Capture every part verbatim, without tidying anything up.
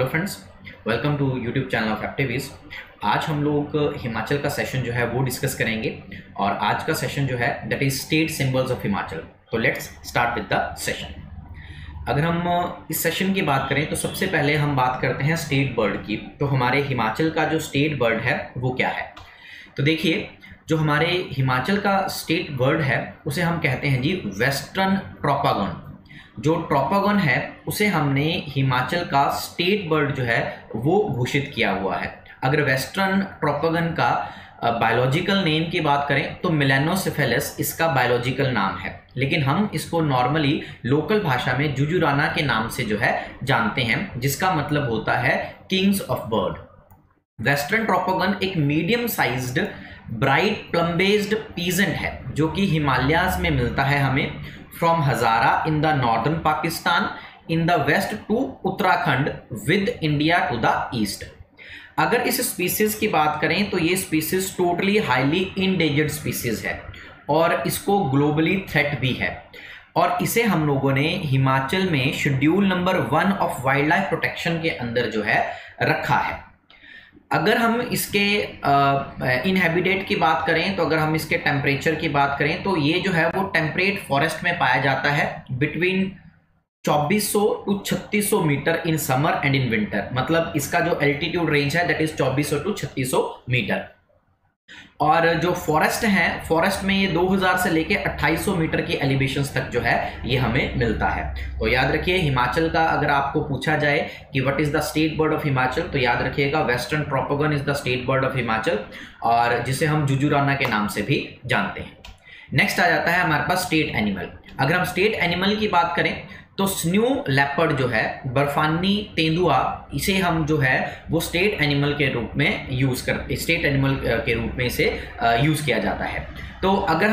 Hello friends, welcome to YouTube channel of Activists. आज हम लोग हिमाचल का सेशन जो है वो डिस्कस करेंगे और आज का सेशन जो है that is state symbols of Himachal. तो let's start with the session. अगर हम इस सेशन की बात करें तो सबसे पहले हम बात करते हैं स्टेट बर्ड की। तो हमारे हिमाचल का जो स्टेट बर्ड है वो क्या है? तो देखिए, जो हमारे हिमाचल का स्टेट बर्ड है उसे हम कहते हैं जी वेस्टर्न ट्रोपागन। जो ट्रोपागन है उसे हमने हिमाचल का स्टेट बर्ड जो है वो घोषित किया हुआ है। अगर वेस्टर्न ट्रोपागन का बायोलॉजिकल नेम की बात करें तो मेलानोसिफेलस इसका बायोलॉजिकल नाम है, लेकिन हम इसको नॉर्मली लोकल भाषा में जुजुराना के नाम से जो है जानते हैं, जिसका मतलब होता है kings of bird. Western tragopan एक medium sized bright plum based pheasant है जो कि हिमालयाज में मिलता है हमें from Hazara in the northern Pakistan in the west to Uttarakhand with India to the east. अगर इस स्पीसीज की बात करें तो ये species totally highly endangered species है और इसको ग्लोबली थ्रेट भी है, और इसे हम लोगों ने हिमाचल में schedule number one of wild life protection के अंदर जो है रखा है। अगर हम इसके इनहेबिटेट की बात करें तो अगर हम इसके टेम्परेचर की बात करें तो ये जो है वो टेम्परेट फॉरेस्ट में पाया जाता है बिटवीन चौबीस सौ टू छत्तीस सौ metre in summer and in winter. मतलब इसका जो एल्टीट्यूड रेंज है दैट इज चौबीस सौ टू छत्तीस सौ मीटर। और जो फॉरेस्ट है, फॉरेस्ट में ये दो हज़ार से लेके अट्ठाईस सौ मीटर की एलिवेशंस तक जो है ये हमें मिलता है। तो याद रखिए, हिमाचल का अगर आपको पूछा जाए कि what is the state bird of Himachal तो याद रखिएगा western tragopan is the state bird of Himachal, और जिसे हम जुजुराना के नाम से भी जानते हैं। नेक्स्ट आ जाता है हमारे पास स्टेट एनिमल। अगर हम स्टेट एनिमल की बात करें तो स्नो लेपर्ड जो है, बर्फानी तेंदुआ, इसे हम जो है वो स्टेट एनिमल के रूप में यूज कर स्टेट एनिमल के रूप में इसे यूज किया जाता है। तो अगर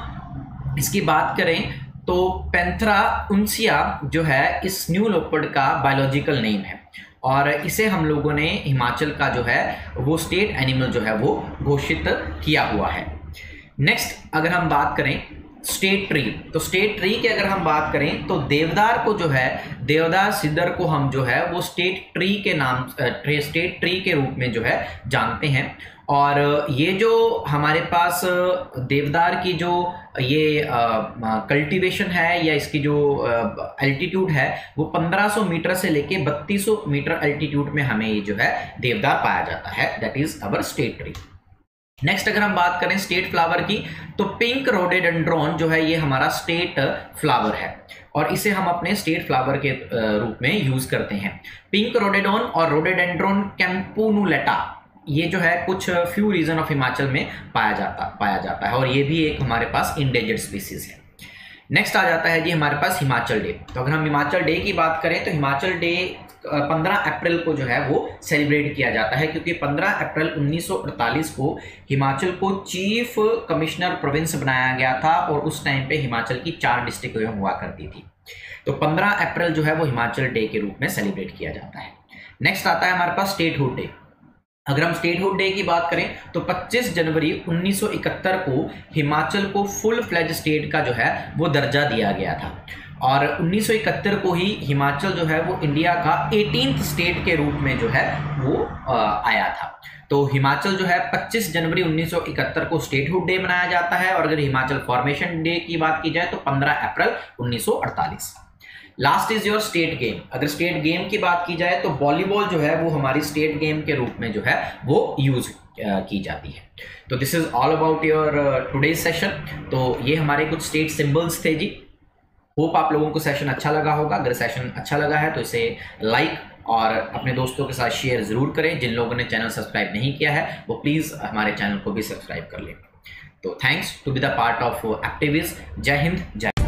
हम इसकी बात करें तो पैंथरा उनसिया जो है इस स्नो लेपर्ड का बायोलॉजिकल नेम है, और इसे हम लोगों ने हिमाचल का जो है वो स्टेट एनिमल जो है वो घोषित किया हुआ है। नेक्स्ट अगर हम बात करें स्टेट ट्री, तो स्टेट ट्री की अगर हम बात करें तो देवदार को जो है देवदार सिदर को हम जो है वो स्टेट ट्री के नाम स्टेट ट्री के रूप में जो है जानते हैं। और ये जो हमारे पास देवदार की जो ये कल्टीवेशन है या इसकी जो एल्टीट्यूड है वो पंद्रह सौ मीटर से लेके बत्तीस सौ मीटर एल्टीट्यूड में हमें ये जो है देवदार पाया जाता है, that is our state tree. Next अगर हम बात करें स्टेट फ्लावर की तो पिंक रोडेडेंड्रॉन जो है ये हमारा स्टेट फ्लावर है, और इसे हम अपने स्टेट फ्लावर के रूप में यूज करते हैं। पिंक रोडेडोन और रोडेडेंड्रॉन कैंपूनुलेटा ये जो है कुछ फ्यू रीजन ऑफ हिमाचल में पाया जाता पाया जाता है और ये भी एक हमारे पास इंडेंजर्ड स्पीसीज है। नेक्स्ट आ जाता है जी हमारे पास हिमाचल डे। तो अगर हम हिमाचल डे की बात करें तो हिमाचल डे पंद्रह अप्रैल को जो है वो सेलिब्रेट किया जाता है, क्योंकि पंद्रह अप्रैल उन्नीस सौ अड़तालीस को हिमाचल को चीफ कमिश्नर प्रोविंस बनाया गया था और उस टाइम पे हिमाचल की चार डिस्ट्रिक्ट हुआ करती थी। तो पंद्रह अप्रैल जो है वो हिमाचल डे के रूप में सेलिब्रेट किया जाता है। नेक्स्ट आता है हमारे पास स्टेटहुड डे। अगर हम स्टेटहुड डे की बात करें तो पच्चीस जनवरी उन्नीस सौ इकहत्तर को हिमाचल को फुल फ्लेज स्टेट का जो है वो दर्जा दिया गया था, और उन्नीस सौ इकहत्तर को ही हिमाचल जो है वो इंडिया का अठारहवें स्टेट के रूप में जो है वो आया था। तो हिमाचल जो है पच्चीस जनवरी उन्नीस सौ इकहत्तर को स्टेटहुड डे मनाया जाता है, और अगर हिमाचल फॉर्मेशन डे की बात की जाए तो पंद्रह अप्रैल उन्नीस सौ अड़तालीस। Last is your state game. अगर स्टेट गेम की बात की जाए तो वॉलीबॉल जो है वो हमारी स्टेट गेम के रूप में जो है वो यूज की जाती है। तो this is all about your today session. तो ये हमारे कुछ स्टेट सिंबल्स थे जी। होप आप लोगों को सेशन अच्छा लगा होगा। अगर सेशन अच्छा लगा है तो इसे लाइक और अपने दोस्तों के साथ शेयर जरूर करें। जिन लोगों ने चैनल सब्सक्राइब नहीं किया है वो प्लीज़ हमारे चैनल को भी सब्सक्राइब कर लें। तो thanks to be the part of Activist. जय हिंद, जय